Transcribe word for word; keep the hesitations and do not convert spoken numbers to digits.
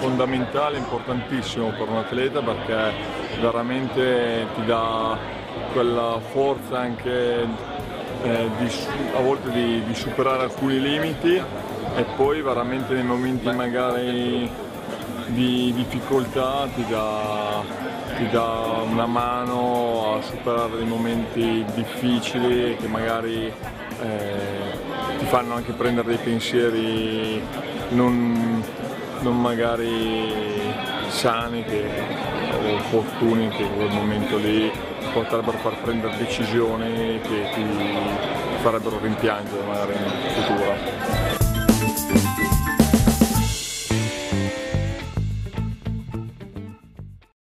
fondamentale, importantissimo per un atleta, perché veramente ti dà quella forza anche eh, di, a volte di, di superare alcuni limiti, e poi veramente nei momenti magari di difficoltà ti dà, ti dà una mano a superare dei momenti difficili che magari eh, ti fanno anche prendere dei pensieri non, non magari sani che, o opportuni, che in quel momento lì potrebbero far prendere decisioni che ti farebbero rimpiangere magari in futuro.